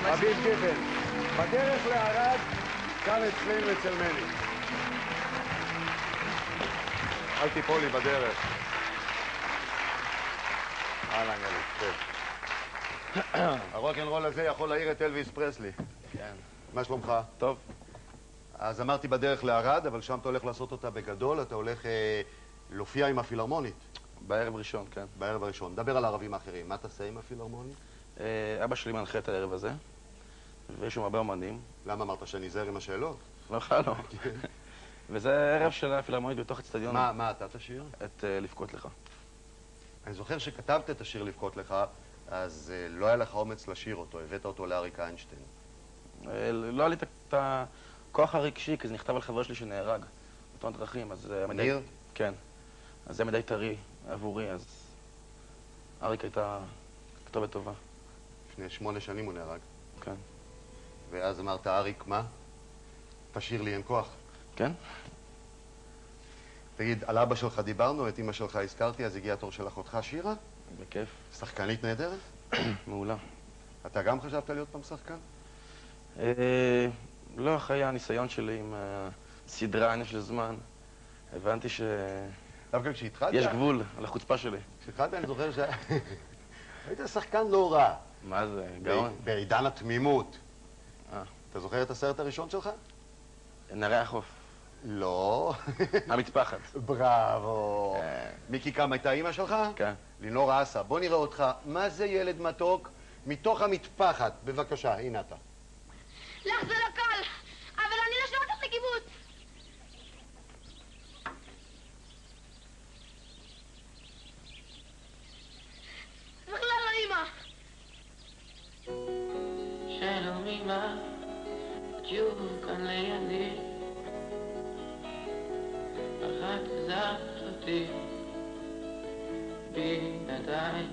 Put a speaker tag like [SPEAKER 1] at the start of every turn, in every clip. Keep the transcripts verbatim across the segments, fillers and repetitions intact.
[SPEAKER 1] אביב גפן, בדרך לערד, כאן אצלנו אצל מני. אל תיפול לי בדרך. אהלן ילד, טוב. הרוק'נ'רול הזה יכול להעיר את אלוויס פרסלי.
[SPEAKER 2] כן.
[SPEAKER 1] מה שלומך?
[SPEAKER 2] טוב.
[SPEAKER 1] אז אמרתי בדרך לערד, אבל שם אתה הולך לעשות אותה בגדול, אתה הולך אה, להופיע עם הפילהרמונית.
[SPEAKER 2] בערב ראשון, כן.
[SPEAKER 1] בערב הראשון. דבר על הערבים האחרים. מה תעשה עם הפילהרמונית?
[SPEAKER 2] אה, אבא שלי מנחה את הערב הזה, ויש שם הרבה אומנים.
[SPEAKER 1] למה אמרת שאני אזהר עם השאלות?
[SPEAKER 2] לא, בכלל לא. וזה ערב של הפילהרמונית בתוך אצטדיון.
[SPEAKER 1] מה, מה אתה תשיר?
[SPEAKER 2] את אה, לבכות לך.
[SPEAKER 1] אני זוכר שכתבת את השיר לבכות לך, אז אה, לא היה לך אומץ לשיר אותו, הבאת אותו לאריק איינשטיין.
[SPEAKER 2] אה, לא היה לי את הכוח הרגשי, כי זה נכתב על חבר שלי שנהרג בתאונת דרכים, אז...
[SPEAKER 1] ניר?
[SPEAKER 2] כן. אז זה מדי טרי עבורי, אז אריק הייתה כתובת טובה.
[SPEAKER 1] לפני שמונה שנים הוא נהרג.
[SPEAKER 2] כן.
[SPEAKER 1] ואז אמרת, אריק, מה? תשאיר לי, אין כוח.
[SPEAKER 2] כן?
[SPEAKER 1] תגיד, על אבא שלך דיברנו, את אמא שלך הזכרתי, אז הגיע התור של אחותך שירה?
[SPEAKER 2] בכיף.
[SPEAKER 1] שחקנית נהדרת?
[SPEAKER 2] מעולה.
[SPEAKER 1] אתה גם חשבת להיות פעם שחקן?
[SPEAKER 2] אה, לא, אחרי הניסיון שלי עם הסדרה עניין של זמן, הבנתי ש...
[SPEAKER 1] דווקא כשהתחלת?
[SPEAKER 2] יש גבול על החוצפה שלי.
[SPEAKER 1] כשהתחלת אני זוכר ש... היית שחקן לא רע.
[SPEAKER 2] מה זה? גאון.
[SPEAKER 1] בעידן התמימות.
[SPEAKER 2] אה.
[SPEAKER 1] אתה זוכר את הסרט הראשון שלך?
[SPEAKER 2] נערי החוף.
[SPEAKER 1] לא.
[SPEAKER 2] המטפחת.
[SPEAKER 1] בראבו. מיקי קם הייתה אימא שלך?
[SPEAKER 2] כן.
[SPEAKER 1] לינור אסה. בוא נראה אותך. מה זה ילד מתוק? מתוך המטפחת. בבקשה, הנה אתה.
[SPEAKER 3] לך זה לא קל, אבל אני לא שומעת אותך לקיבוץ. בכלל לא אימא.
[SPEAKER 4] שלום אמא, את שוב כאן לידי, אחת עזבת אותי בידיי.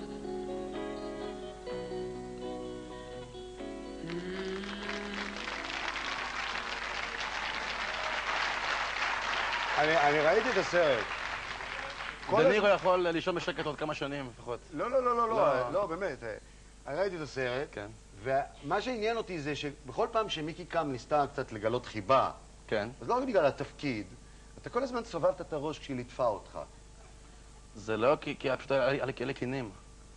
[SPEAKER 1] אני, אני ראיתי את הסרט.
[SPEAKER 2] דנירו יכול לישון בשקט עוד כמה שנים לפחות.
[SPEAKER 1] לא, לא, לא, לא, לא, לא, באמת. אני ראיתי את הסרט,
[SPEAKER 2] כן.
[SPEAKER 1] ומה שעניין אותי זה שבכל פעם שמיקי קם ניסתה קצת לגלות חיבה,
[SPEAKER 2] כן.
[SPEAKER 1] אז לא רק בגלל התפקיד, אתה כל הזמן סובבת את הראש כשהיא ליטפה אותך.
[SPEAKER 2] זה לא כי, כי פשוט היה לי כאלה קינים.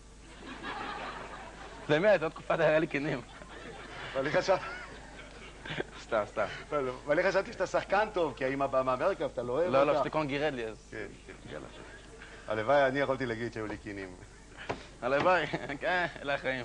[SPEAKER 2] באמת, עוד תקופה היה לי קינים.
[SPEAKER 1] ואני חשב...
[SPEAKER 2] סתם, סתם.
[SPEAKER 1] ואני חשבתי שאתה שחקן טוב, כי האמא באה מאמריקה ואתה לא אוהב אותה.
[SPEAKER 2] לא, לא, שתיקון גירד לי, אז...
[SPEAKER 1] כן, כן. הלוואי, אני יכולתי להגיד שהיו לי קינים.
[SPEAKER 2] הלוואי, כן, אלה החיים.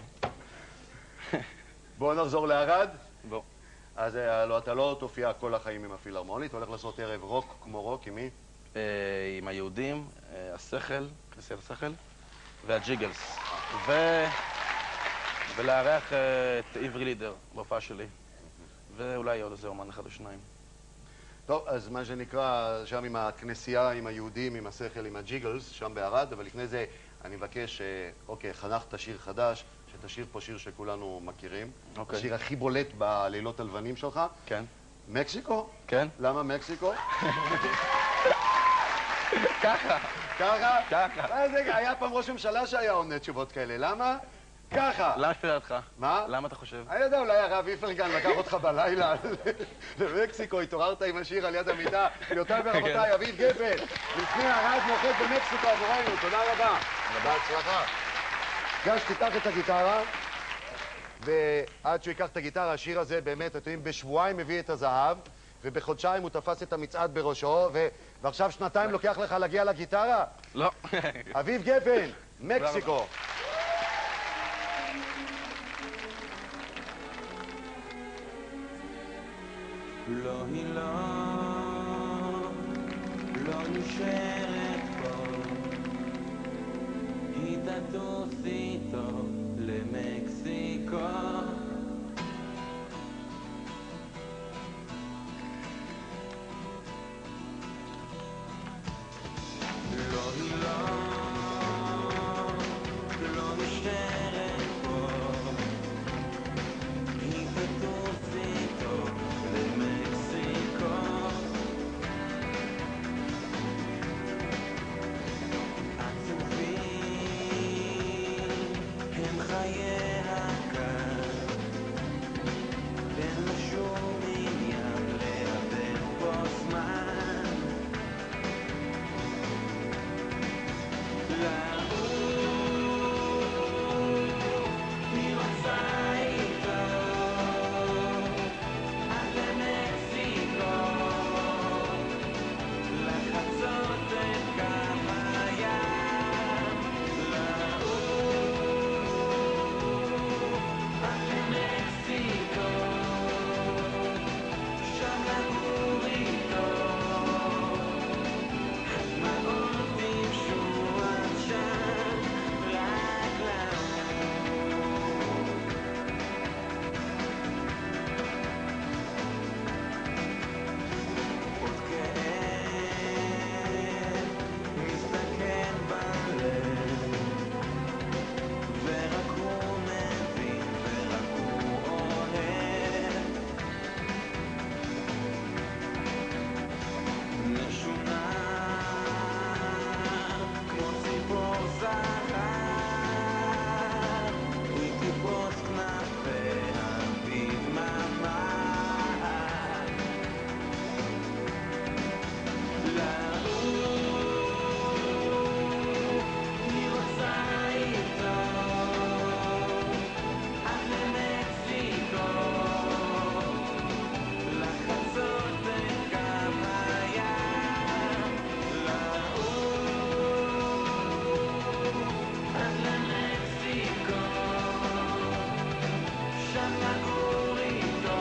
[SPEAKER 1] בואו נחזור לערד.
[SPEAKER 2] בוא.
[SPEAKER 1] אז לא, אתה לא תופיע כל החיים עם הפילהרמונית, אתה הולך לעשות ערב רוק כמו רוק, עם מי?
[SPEAKER 2] עם היהודים, השכל, כנסיית השכל, והג'יגלס. ו... ולארח את עברי לידר בהופעה שלי. ואולי עוד איזה אומן אחד או שניים.
[SPEAKER 1] טוב, אז מה שנקרא, שם עם הכנסייה, עם היהודים, עם השכל, עם הג'יגלס, שם בערד, אבל לפני זה אני מבקש, אוקיי, חנכת שיר חדש, שתשיר פה שיר שכולנו מכירים.
[SPEAKER 2] אוקיי.
[SPEAKER 1] השיר הכי בולט בלילות הלבנים שלך.
[SPEAKER 2] כן.
[SPEAKER 1] מקסיקו?
[SPEAKER 2] כן.
[SPEAKER 1] למה מקסיקו?
[SPEAKER 2] ככה.
[SPEAKER 1] ככה?
[SPEAKER 2] ככה.
[SPEAKER 1] היה פעם ראש ממשלה שהיה עונה תשובות כאלה, למה? ככה.
[SPEAKER 2] למה שפילה אותך?
[SPEAKER 1] מה?
[SPEAKER 2] למה אתה חושב?
[SPEAKER 1] אני יודע, אולי הרב איפרגן לקח אותך בלילה למקסיקו, התעוררת עם השיר על יד המיטה. גבירותיי ורבותיי, אביב גפן, לפני ערד מוחד במקסיקו עבורנו, תודה רבה. בהצלחה. גש, תיקח את הגיטרה, ועד שהוא ייקח את הגיטרה, השיר הזה באמת, אתם יודעים, בשבועיים מביא את הזהב, ובחודשיים הוא תפס את המצעד בראשו, ועכשיו שנתיים לוקח לך להגיע לגיטרה?
[SPEAKER 2] לא.
[SPEAKER 1] אביב גפן, מקסיקו.
[SPEAKER 4] לא, היא לא, לא נשארת פה, היא תטוס איתו למקסיקו. לא, היא לא, לא נשארת פה, היא תטוס איתו למקסיקו. עצובים הם חיי לגור איתו.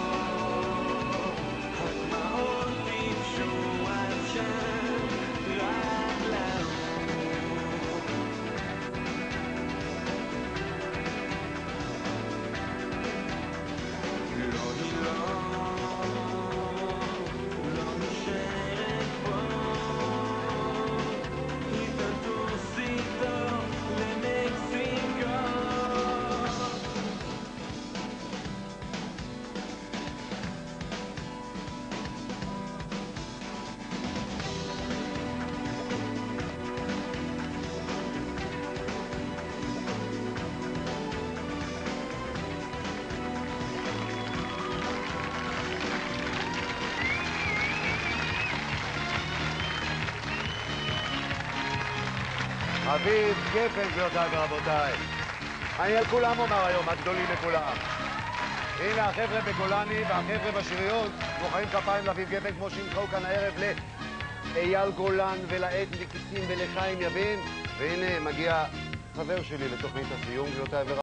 [SPEAKER 4] הדמעות טיפשו עד שם רק לעוף. לא, היא לא, לא נשארת פה. היא תטוס איתו למקסיקו.
[SPEAKER 1] אביב גפן, גבירותיי ורבותיי. אני על כולם אומר היום, הגדולים מכולם. הנה החבר'ה בגולני והחבר'ה בשריון מוחאים כפיים לאביב גפן כמו שימחאו כאן הערב לאייל גולן ולעד ניקיסים ולחיים יבין. והנה מגיע חבר שלי לתוכנית הסיום, גבירותיי ורבותיי.